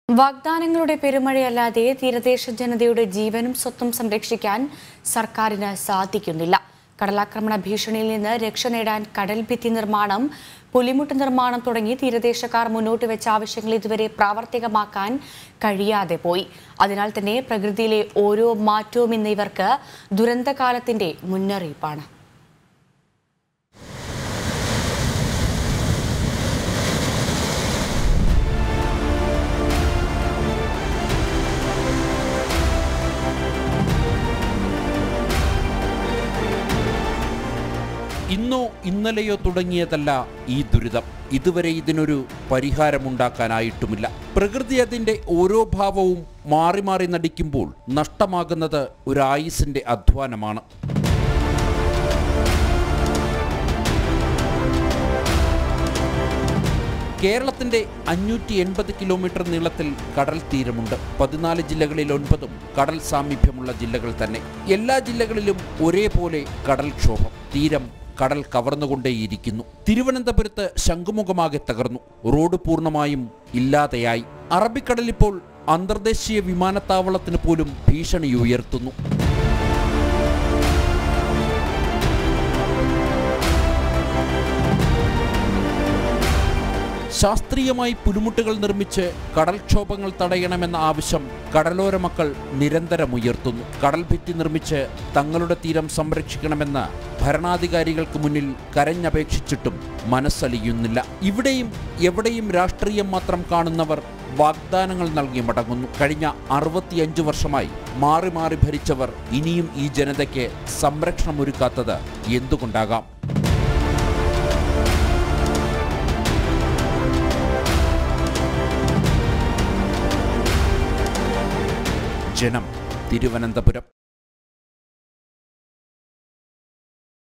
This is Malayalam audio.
വാഗ്ദാനങ്ങളുടെ പെരുമഴയല്ലാതെ തീരദേശ ജനതയുടെ ജീവനും സ്വത്തും സംരക്ഷിക്കാൻ സർക്കാരിന് സാധിക്കുന്നില്ല. കടലാക്രമണ ഭീഷണിയിൽ നിന്ന് രക്ഷ നേടാൻ കടൽഭിത്തി നിർമ്മാണം, പുലിമുട്ട് നിർമ്മാണം തുടങ്ങി തീരദേശക്കാർ മുന്നോട്ട് വെച്ച ആവശ്യങ്ങൾ ഇതുവരെ പ്രാവർത്തികമാക്കാൻ കഴിയാതെ പോയി. അതിനാൽ തന്നെ പ്രകൃതിയിലെ ഓരോ മാറ്റവും ഇന്ന് ഇവർക്ക് ദുരന്തകാലത്തിന്റെ മുന്നറിയിപ്പാണ്. ഇന്നോ ഇന്നലെയോ തുടങ്ങിയതല്ല ഈ ദുരിതം. ഇതുവരെ ഇതിനൊരു പരിഹാരമുണ്ടാക്കാനായിട്ടുമില്ല. പ്രകൃതി അതിൻ്റെ ഓരോ ഭാവവും മാറി മാറി നടിക്കുമ്പോൾ നഷ്ടമാകുന്നത് ഒരു ആയുസിൻ്റെ അധ്വാനമാണ്. കേരളത്തിന്റെ 580 കിലോമീറ്റർ നീളത്തിൽ കടൽ തീരമുണ്ട്. 14 ജില്ലകളിൽ 9 കടൽ സാമീപ്യമുള്ള ജില്ലകൾ തന്നെ. എല്ലാ ജില്ലകളിലും ഒരേപോലെ കടൽക്ഷോഭം. തീരം കടൽ കവർന്നുകൊണ്ടേയിരിക്കുന്നു. തിരുവനന്തപുരത്ത് ശംഖുമുഖമാകെ തകർന്നു. റോഡ് പൂർണ്ണമായും ഇല്ലാതെയായി. അറബിക്കടലിപ്പോൾ അന്തർദേശീയ വിമാനത്താവളത്തിന് പോലും ഭീഷണി ഉയർത്തുന്നു. ശാസ്ത്രീയമായി പുലിമുട്ടുകൾ നിർമ്മിച്ച് കടൽക്ഷോഭങ്ങൾ തടയണമെന്ന ആവശ്യം കടലോര മക്കൾ നിരന്തരം ഉയർത്തുന്നു. കടൽഭിത്തി നിർമ്മിച്ച് തങ്ങളുടെ തീരം സംരക്ഷിക്കണമെന്ന് ഭരണാധികാരികൾക്ക് മുന്നിൽ കരഞ്ഞപേക്ഷിച്ചിട്ടും മനസ്സലിയുന്നില്ല. ഇവിടെയും എവിടെയും രാഷ്ട്രീയം മാത്രം കാണുന്നവർ വാഗ്ദാനങ്ങൾ നൽകി മടങ്ങുന്നു. കഴിഞ്ഞ 65 വർഷമായി മാറി മാറി ഭരിച്ചവർ ഇനിയും ഈ ജനതയ്ക്ക് സംരക്ഷണമൊരുക്കാത്തത് എന്തുകൊണ്ടാകാം? ജനം, തിരുവനന്തപുരം.